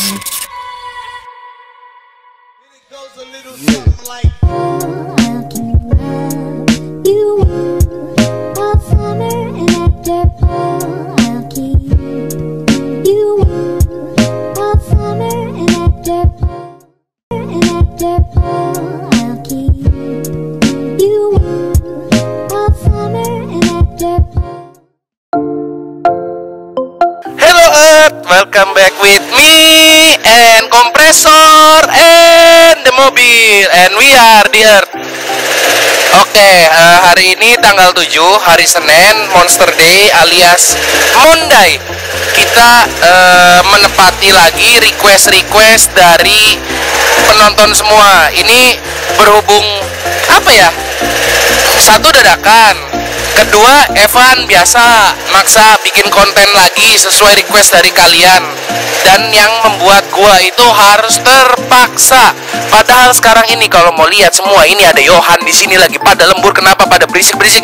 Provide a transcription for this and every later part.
Welcome back with me and compressor and the mobil, and we are the Earth. Oke, hari ini tanggal 7, hari Senin, Monster Day alias Monday. Kita menepati lagi request dari penonton semua. Ini berhubung apa ya? Satu dadakan, kedua Evan biasa maksa bikin konten lagi sesuai request dari kalian, dan yang membuat gua itu harus terpaksa. Padahal sekarang ini kalau mau lihat semua ini ada Yohan di sini lagi pada lembur. Kenapa pada berisik-berisik?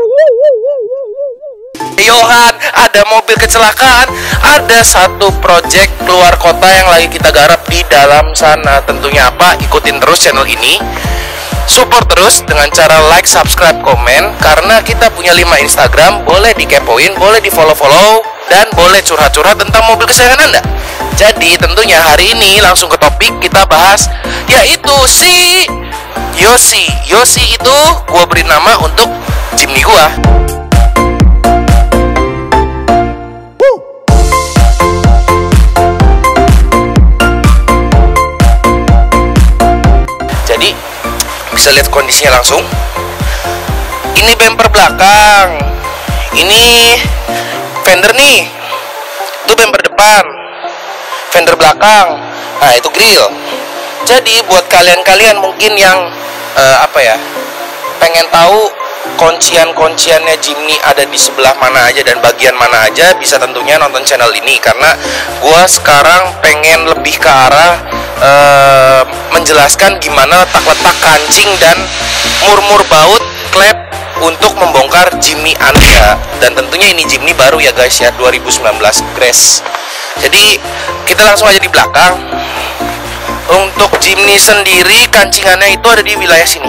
Yohan, ada mobil kecelakaan, ada satu project keluar kota yang lagi kita garap di dalam sana. Tentunya apa? Ikutin terus channel ini. Support terus dengan cara like, subscribe, komen. Karena kita punya 5 Instagram, boleh dikepoin, boleh di follow-follow, dan boleh curhat-curhat tentang mobil kesayangan Anda. Jadi tentunya hari ini langsung ke topik kita bahas, yaitu si Yosi. Yosi itu gua beri nama untuk Jimny gua. Jadi bisa lihat kondisinya langsung. Ini bumper belakang, ini fender nih, itu bumper depan, fender belakang, nah itu grill. Jadi buat kalian mungkin yang pengen tahu kunciannya Jimny ada di sebelah mana aja dan bagian mana aja, bisa tentunya nonton channel ini. Karena gua sekarang pengen lebih ke arah menjelaskan gimana letak-letak kancing dan mur-mur baut klep untuk membongkar Jimny Anda. Dan tentunya ini Jimny baru ya guys ya, 2019 Grace. Jadi kita langsung aja di belakang. Untuk Jimny sendiri kancingannya itu ada di wilayah sini.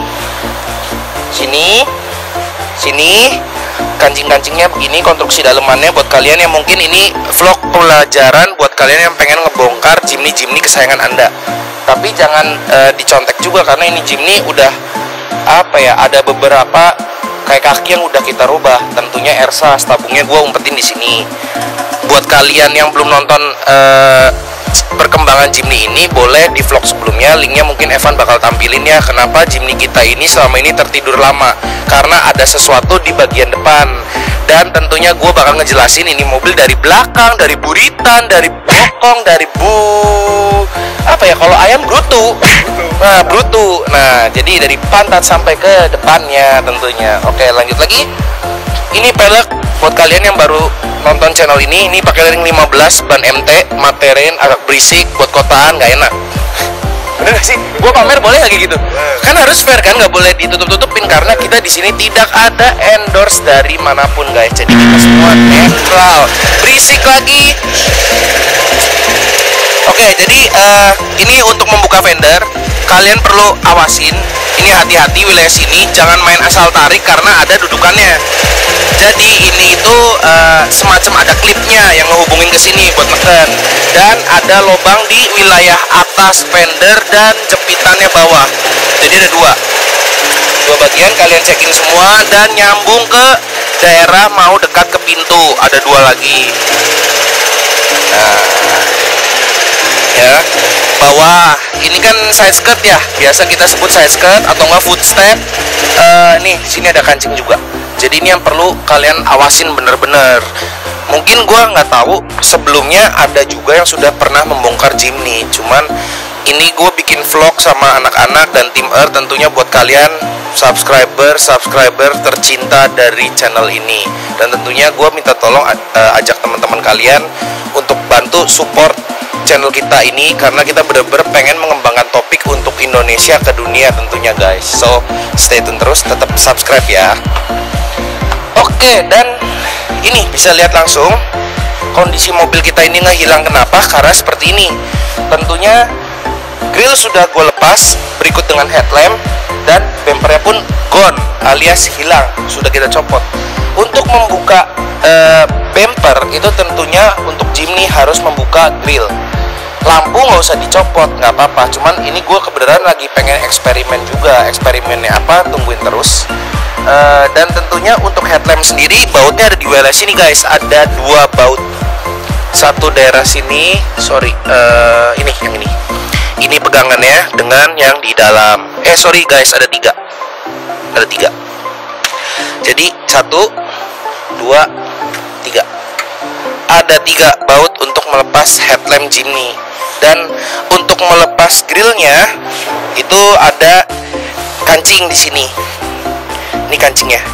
Sini kancing-kancingnya begini, konstruksi dalemannya. Buat kalian yang mungkin ini vlog pelajaran buat kalian yang pengen ngebongkar Jimny kesayangan Anda. Tapi jangan dicontek juga, karena ini Jimny udah ada beberapa kayak kaki yang udah kita rubah. Tentunya Ersa tabungnya gua umpetin di sini. Buat kalian yang belum nonton perkembangan Jimny ini, boleh di vlog sebelumnya, linknya mungkin Evan bakal tampilin ya. Kenapa Jimny kita ini selama ini tertidur lama? Karena ada sesuatu di bagian depan. Dan tentunya gue bakal ngejelasin ini mobil dari belakang, dari buritan, dari bokong, dari kalau ayam brutu. Nah, jadi dari pantat sampai ke depannya tentunya. Oke, lanjut lagi. Ini pelek buat kalian yang baru nonton channel ini pakai ring 15 ban MT, materin agak berisik, buat kotaan nggak enak. Bener gak sih? Gua pamer boleh lagi gitu? Kan harus fair kan, nggak boleh ditutup-tutupin, karena kita di sini tidak ada endorse dari manapun guys. Jadi kita semua netral. Berisik lagi. Oke, jadi ini untuk membuka fender, kalian perlu awasin. Ini hati-hati wilayah sini, jangan main asal tarik karena ada dudukannya. Jadi ini itu semacam ada klipnya yang ngehubungin ke sini buat neken, dan ada lubang di wilayah atas fender dan jepitannya bawah. Jadi ada dua bagian, kalian cekin semua dan nyambung ke daerah mau dekat ke pintu. Ada dua lagi. Nah, ya, bawah ini kan side skirt ya, biasa kita sebut side skirt atau enggak footstep. Nih sini ada kancing juga. Jadi ini yang perlu kalian awasin bener-bener. Mungkin gua nggak tahu sebelumnya ada juga yang sudah pernah membongkar Jimny, cuman ini gue bikin vlog sama anak-anak dan tim Earth tentunya buat kalian subscriber tercinta dari channel ini. Dan tentunya gue minta tolong ajak teman-teman kalian untuk bantu support channel kita ini, karena kita bener-bener pengen mengembangkan topik untuk Indonesia ke dunia tentunya guys. So stay tune terus, tetap subscribe ya. Oke, dan ini bisa lihat langsung kondisi mobil kita ini nggak hilang. Kenapa? Karena seperti ini. Tentunya grill sudah gue lepas, berikut dengan headlamp, dan bumpernya pun gone alias hilang, sudah kita copot. Untuk membuka bumper itu tentunya untuk Jimny harus membuka grill. Lampu nggak usah dicopot, nggak apa-apa. Cuman ini gue kebenaran lagi pengen eksperimen juga. Eksperimennya apa? Tungguin terus. Dan tentunya untuk headlamp sendiri, bautnya ada di WLS ini guys. Ada 2 baut. Satu daerah sini, ini yang ini. Ini pegangannya dengan yang di dalam. Sorry guys, ada 3. Ada 3. Jadi 1, 2, 3. Ada 3 baut untuk melepas headlamp Jimny. Dan untuk melepas grillnya itu ada kancing di sini. Ini kancingnya.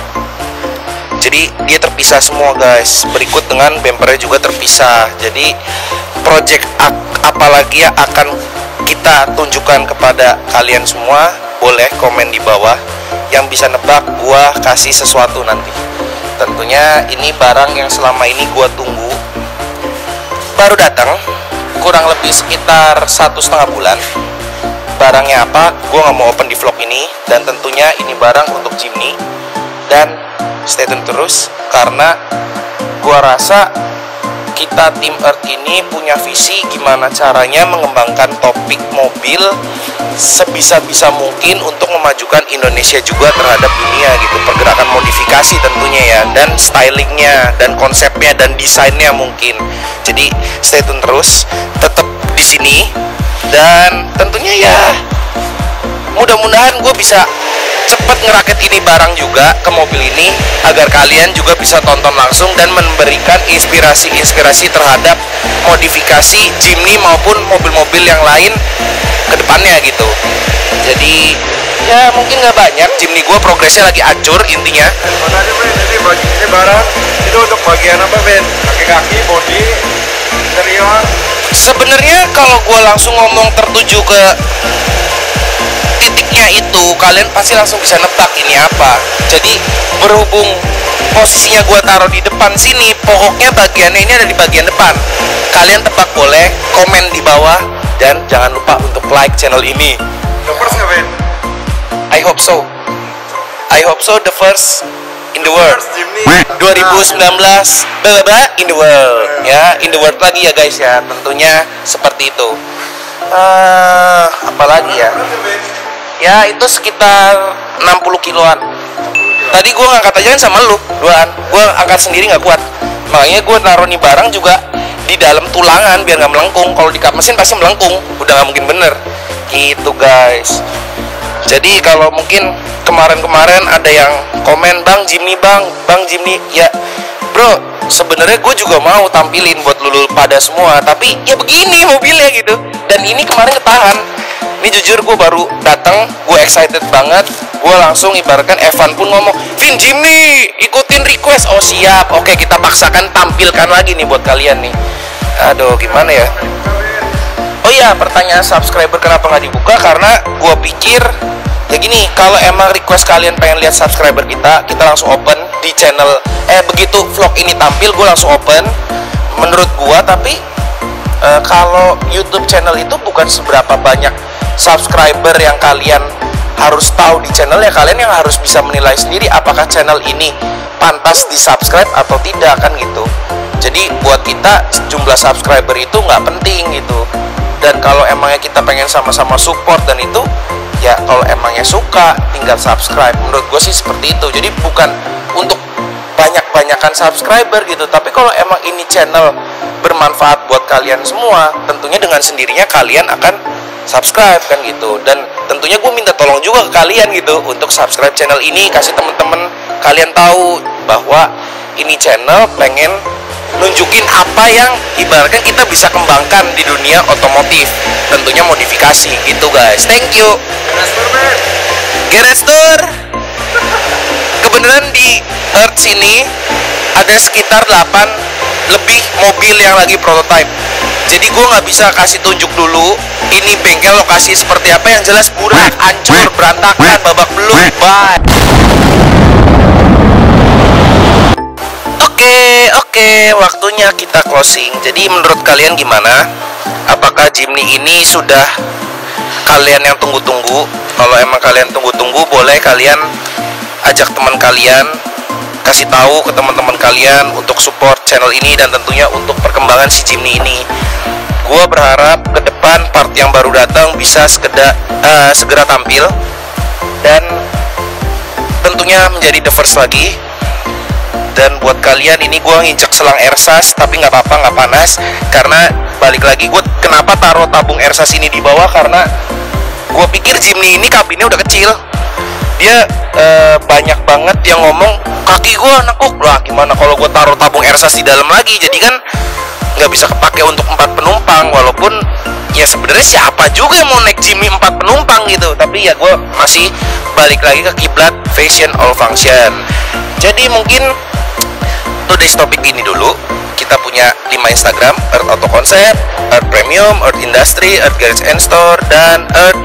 Jadi dia terpisah semua guys. Berikut dengan bumpernya juga terpisah. Jadi project apalagi ya akan kita tunjukkan kepada kalian semua. Boleh komen di bawah. Yang bisa nebak gua kasih sesuatu nanti. Tentunya ini barang yang selama ini gua tunggu. Baru datang, kurang lebih sekitar 1,5 bulan. Barangnya apa? Gue nggak mau open di vlog ini. Dan tentunya ini barang untuk Jimny. Dan stay tune terus, karena gue rasa kita tim Earth ini punya visi gimana caranya mengembangkan topik mobil sebisa-bisa mungkin untuk memajukan Indonesia juga terhadap dunia gitu. Pergerakan modifikasi tentunya ya, dan stylingnya, dan konsepnya, dan desainnya mungkin. Jadi stay tune terus, tetap di sini, dan tentunya ya mudah-mudahan gue bisa cepat ngerakit ini barang juga ke mobil ini, agar kalian juga bisa tonton langsung dan memberikan inspirasi-inspirasi terhadap modifikasi Jimny maupun mobil-mobil yang lain ke depannya gitu. Jadi ya mungkin nggak banyak, Jimny gue progresnya lagi hancur intinya. Ini barang itu untuk bagian apa Ben? Kaki-kaki, bodi, interior. Sebenarnya kalau gue langsung ngomong tertuju ke titiknya itu, kalian pasti langsung bisa nebak ini apa. Jadi berhubung posisinya gue taruh di depan sini, pokoknya bagiannya ini ada di bagian depan. Kalian tebak boleh, komen di bawah, dan jangan lupa untuk like channel ini. The first nggak Ben? I hope so. I hope so, the first in the world. 2019 in the world. Ya, in the world lagi ya guys ya. Tentunya seperti itu. Apalagi ya? Ya itu sekitar 60 kiloan. Tadi gue ngangkat aja kan sama lu duaan. Gue angkat sendiri nggak kuat. Makanya gue naruh nih barang juga di dalam tulangan biar nggak melengkung. Kalau di kap mesin pasti melengkung. Udah nggak mungkin bener. Gitu guys. Jadi kalau mungkin kemarin-kemarin ada yang komen, Bang Jimny, Bang Jimny, ya bro, sebenarnya gue juga mau tampilin buat lulu pada semua, tapi ya begini mobilnya gitu. Dan ini kemarin ketahan. Ini jujur gue baru datang, gue excited banget. Gue langsung ibaratkan Evan pun ngomong, Vin Jimny, ikutin request. Oh siap, oke kita paksakan tampilkan lagi nih buat kalian nih. Aduh gimana ya. Oh iya, pertanyaan subscriber kenapa nggak dibuka? Karena gue pikir ya gini, kalau emang request kalian pengen lihat subscriber kita langsung open di channel. Begitu vlog ini tampil, gue langsung open. Menurut gue, tapi kalau YouTube channel itu bukan seberapa banyak subscriber yang kalian harus tahu di channel ya. Kalian yang harus bisa menilai sendiri apakah channel ini pantas di subscribe atau tidak kan gitu. Jadi buat kita jumlah subscriber itu nggak penting gitu. Dan kalau emangnya kita pengen sama-sama support dan itu ya kalau emangnya suka tinggal subscribe. Menurut gue sih seperti itu. Jadi bukan untuk banyak-banyakan subscriber gitu, tapi kalau emang ini channel bermanfaat buat kalian semua, tentunya dengan sendirinya kalian akan subscribe kan gitu. Dan tentunya gue minta tolong juga ke kalian gitu untuk subscribe channel ini, kasih temen-temen kalian tahu bahwa ini channel pengen nunjukin apa yang ibaratkan kita bisa kembangkan di dunia otomotif, tentunya modifikasi gitu guys. Thank you. Garage Tour. Kebenaran di Earth sini ada sekitar 8 lebih mobil yang lagi prototype. Jadi gue nggak bisa kasih tunjuk dulu ini bengkel lokasi seperti apa, yang jelas burak, hancur, berantakan, babak belur. Bye. Oke, waktunya kita closing. Jadi menurut kalian gimana? Apakah Jimny ini sudah kalian yang tunggu-tunggu. Kalau emang kalian tunggu-tunggu, boleh kalian ajak teman kalian, kasih tahu ke teman-teman kalian untuk support channel ini dan tentunya untuk perkembangan si Jimny ini. Gua berharap ke depan part yang baru datang bisa segera tampil dan tentunya menjadi the first lagi. Dan buat kalian, ini gue nginjek selang ersas, tapi nggak apa-apa, nggak panas. Karena balik lagi, gue kenapa taruh tabung ersas ini di bawah, karena gue pikir Jimny ini kabinnya udah kecil. Dia banyak banget yang ngomong, kaki gue nekuk lah, gimana kalau gue taruh tabung ersas di dalam lagi. Jadi kan nggak bisa kepake untuk 4 penumpang. Walaupun ya sebenarnya siapa juga yang mau naik Jimny 4 penumpang gitu. Tapi ya gue masih balik lagi ke kiblat fashion all function. Jadi mungkin today's topic ini dulu. Kita punya 5 Instagram, Earth Auto Concept, Earth Premium, Earth Industry, Earth Garage and Store, dan Earth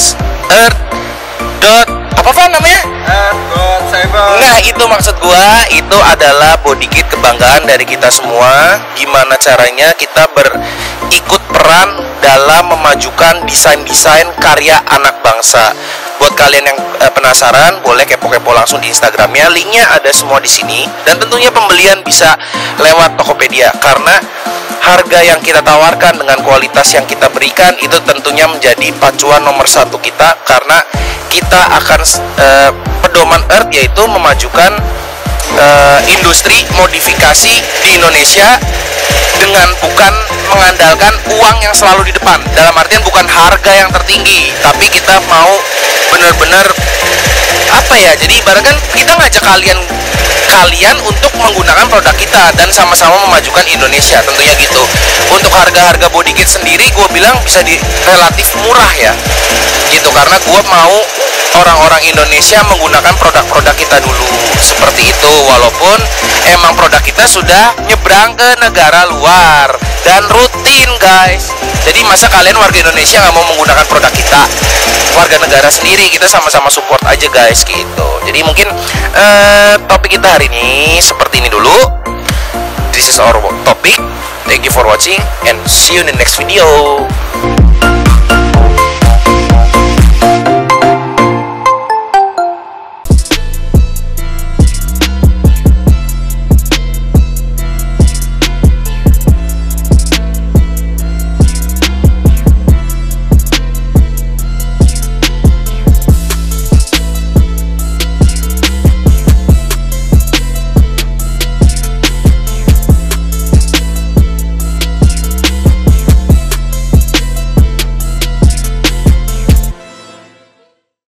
apa namanya? Nah, itu maksud gua, itu adalah body kit kebanggaan dari kita semua. Gimana caranya kita berikut peran dalam memajukan desain-desain karya anak bangsa. Buat kalian yang penasaran, boleh kepo-kepo langsung di Instagramnya. Linknya ada semua di sini. Dan tentunya pembelian bisa lewat Tokopedia, karena harga yang kita tawarkan dengan kualitas yang kita berikan itu tentunya menjadi pacuan nomor 1 kita. Karena kita akan pedoman Earth yaitu memajukan industri modifikasi di Indonesia dengan bukan mengandalkan uang yang selalu di depan. Dalam artian bukan harga yang tertinggi, tapi kita mau benar-benar apa ya, jadi ibaratkan kita ngajak kalian untuk menggunakan produk kita dan sama-sama memajukan Indonesia, tentunya gitu. Untuk harga-harga body kit sendiri gue bilang bisa relatif murah ya gitu, karena gue mau orang-orang Indonesia menggunakan produk-produk kita dulu, seperti itu. Walaupun emang produk kita sudah nyebrang ke negara luar dan rutin guys. Jadi masa kalian warga Indonesia nggak mau menggunakan produk kita, warga negara sendiri, kita sama-sama support aja guys gitu. Jadi mungkin topik kita hari ini seperti ini dulu. This is our topic. Thank you for watching and see you in the next video.